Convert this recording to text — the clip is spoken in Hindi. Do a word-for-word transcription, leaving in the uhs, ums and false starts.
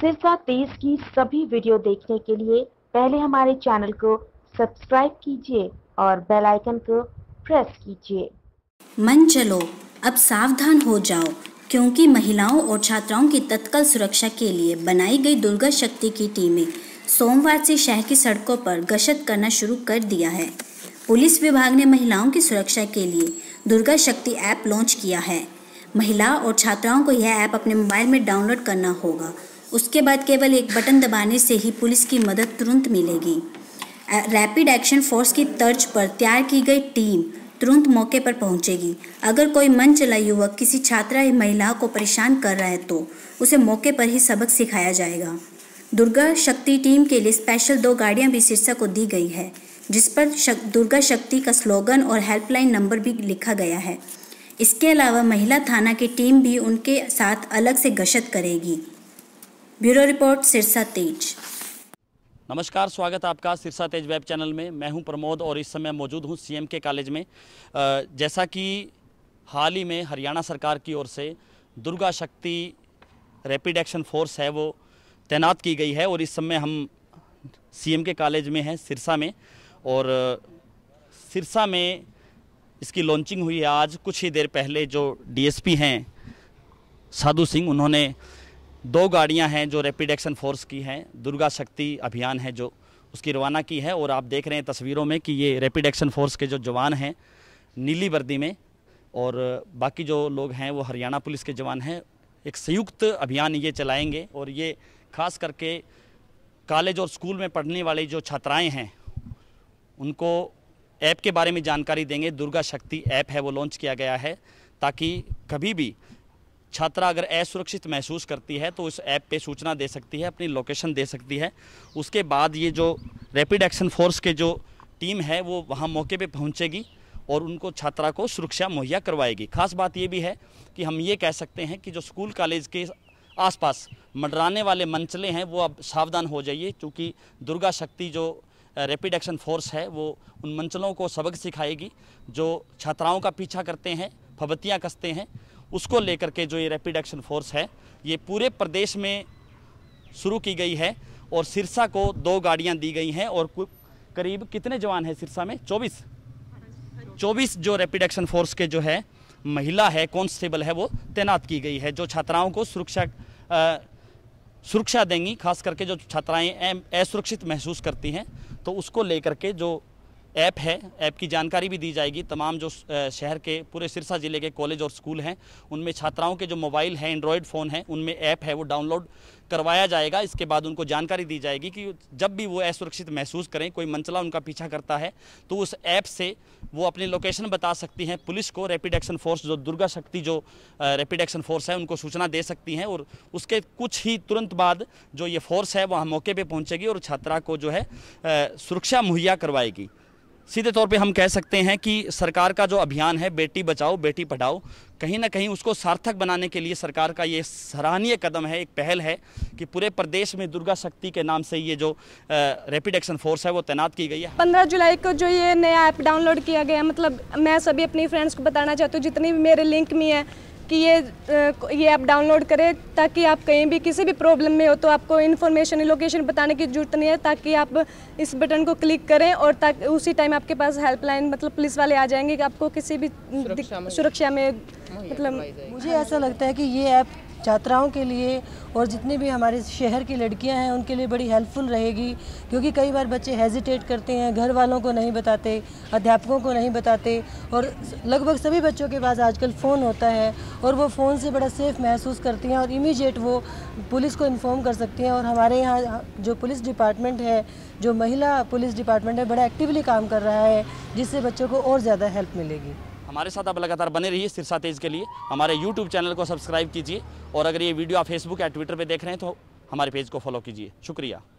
सिरसा तेज की सभी वीडियो देखने के लिए पहले हमारे चैनल को सब्सक्राइब कीजिए और बेल आइकन को प्रेस कीजिए। मन चलो अब सावधान हो जाओ, क्योंकि महिलाओं और छात्राओं की तत्काल सुरक्षा के लिए बनाई गई दुर्गा शक्ति की टीमें सोमवार से शहर की सड़कों पर गश्त करना शुरू कर दिया है। पुलिस विभाग ने महिलाओं की सुरक्षा के लिए दुर्गा शक्ति ऐप लॉन्च किया है। महिला और छात्राओं को यह ऐप अपने मोबाइल में डाउनलोड करना होगा। उसके बाद केवल एक बटन दबाने से ही पुलिस की मदद तुरंत मिलेगी। रैपिड एक्शन फोर्स की तर्ज पर तैयार की गई टीम तुरंत मौके पर पहुंचेगी। अगर कोई मन चला युवक किसी छात्रा या महिला को परेशान कर रहा है तो उसे मौके पर ही सबक सिखाया जाएगा। दुर्गा शक्ति टीम के लिए स्पेशल दो गाड़ियां भी सिरसा को दी गई है, जिस पर शक, दुर्गा शक्ति का स्लोगन और हेल्पलाइन नंबर भी लिखा गया है। इसके अलावा महिला थाना की टीम भी उनके साथ अलग से गश्त करेगी। ब्यूरो रिपोर्ट, सिरसा तेज। नमस्कार, स्वागत है आपका सिरसा तेज वेब चैनल में। मैं हूं प्रमोद और इस समय मौजूद हूं सीएम के कॉलेज में। जैसा कि हाल ही में हरियाणा सरकार की ओर से दुर्गा शक्ति रैपिड एक्शन फोर्स है वो तैनात की गई है और इस समय हम सीएम के कॉलेज में हैं सिरसा में। और सिरसा में इसकी लॉन्चिंग हुई है आज कुछ ही देर पहले। जो डीएसपी हैं साधु सिंह, उन्होंने दो गाड़ियां हैं जो रैपिड एक्शन फोर्स की हैं, दुर्गा शक्ति अभियान है जो उसकी रवाना की है। और आप देख रहे हैं तस्वीरों में कि ये रैपिड एक्शन फोर्स के जो जवान हैं नीली वर्दी में और बाकी जो लोग हैं वो हरियाणा पुलिस के जवान हैं। एक संयुक्त अभियान ये चलाएंगे और ये खास करके कॉलेज और स्कूल में पढ़ने वाली जो छात्राएं हैं उनको ऐप के बारे में जानकारी देंगे। दुर्गा शक्ति ऐप है वो लॉन्च किया गया है ताकि कभी भी छात्रा अगर असुरक्षित महसूस करती है तो उस ऐप पे सूचना दे सकती है, अपनी लोकेशन दे सकती है। उसके बाद ये जो रैपिड एक्शन फोर्स के जो टीम है वो वहाँ मौके पे पहुँचेगी और उनको छात्रा को सुरक्षा मुहैया करवाएगी। खास बात ये भी है कि हम ये कह सकते हैं कि जो स्कूल कॉलेज के आसपास मंडराने वाले मंचले हैं वो अब सावधान हो जाइए, क्योंकि दुर्गा शक्ति जो रैपिड एक्शन फोर्स है वो उन मंचलों को सबक सिखाएगी जो छात्राओं का पीछा करते हैं, फबतियाँ कसते हैं। उसको लेकर के जो ये रैपिड एक्शन फोर्स है ये पूरे प्रदेश में शुरू की गई है और सिरसा को दो गाड़ियां दी गई हैं। और करीब कितने जवान हैं सिरसा में? चौबीस चौबीस जो रैपिड एक्शन फोर्स के जो है महिला है, कांस्टेबल है, वो तैनात की गई है जो छात्राओं को सुरक्षा आ, सुरक्षा देंगी। खास करके जो छात्राएं असुरक्षित महसूस करती हैं तो उसको लेकर के जो ऐप है, ऐप की जानकारी भी दी जाएगी। तमाम जो शहर के पूरे सिरसा ज़िले के कॉलेज और स्कूल हैं उनमें छात्राओं के जो मोबाइल हैं, एंड्रॉयड फ़ोन हैं, उनमें ऐप है वो डाउनलोड करवाया जाएगा। इसके बाद उनको जानकारी दी जाएगी कि जब भी वो असुरक्षित महसूस करें, कोई मंचला उनका पीछा करता है तो उस ऐप से वो अपनी लोकेशन बता सकती हैं पुलिस को। रैपिड एक्शन फोर्स जो दुर्गा शक्ति जो रैपिड एक्शन फोर्स है उनको सूचना दे सकती हैं और उसके कुछ ही तुरंत बाद जो ये फोर्स है वहाँ मौके पर पहुँचेगी और छात्रा को जो है सुरक्षा मुहैया करवाएगी। सीधे तौर पे हम कह सकते हैं कि सरकार का जो अभियान है बेटी बचाओ बेटी पढ़ाओ, कहीं ना कहीं उसको सार्थक बनाने के लिए सरकार का ये सराहनीय कदम है, एक पहल है कि पूरे प्रदेश में दुर्गा शक्ति के नाम से ये जो रैपिड एक्शन फोर्स है वो तैनात की गई है। पंद्रह जुलाई को जो ये नया ऐप डाउनलोड किया गया, मतलब मैं सभी अपनी फ्रेंड्स को बताना चाहती हूँ जितनी भी मेरे लिंक में है कि ये ये ऐप डाउनलोड करें ताकि आप कहीं भी किसी भी प्रॉब्लम में हो तो आपको इन्फॉर्मेशन लोकेशन बताने की जरूरत नहीं है, ताकि आप इस बटन को क्लिक करें और ताकि उसी टाइम आपके पास हेल्पलाइन मतलब पुलिस वाले आ जाएंगे कि आपको किसी भी सुरक्षा में, सुरक्षा में मतलब मुझे ऐसा लगता है कि ये ऐप छात्राओं के लिए और जितनी भी हमारे शहर की लड़कियां हैं उनके लिए बड़ी हेल्पफुल रहेगी, क्योंकि कई बार बच्चे हेजिटेट करते हैं, घर वालों को नहीं बताते, अध्यापकों को नहीं बताते और लगभग सभी बच्चों के पास आजकल फ़ोन होता है और वो फ़ोन से बड़ा सेफ़ महसूस करती हैं और इमीडिएट वो पुलिस को इन्फॉर्म कर सकती हैं। और हमारे यहाँ जो पुलिस डिपार्टमेंट है, जो महिला पुलिस डिपार्टमेंट है, बड़ा एक्टिवली काम कर रहा है, जिससे बच्चों को और ज़्यादा हेल्प मिलेगी। हमारे साथ आप लगातार बने रहिए सिरसा तेज के लिए। हमारे यूट्यूब चैनल को सब्सक्राइब कीजिए और अगर ये वीडियो आप फेसबुक या ट्विटर पे देख रहे हैं तो हमारे पेज को फॉलो कीजिए। शुक्रिया।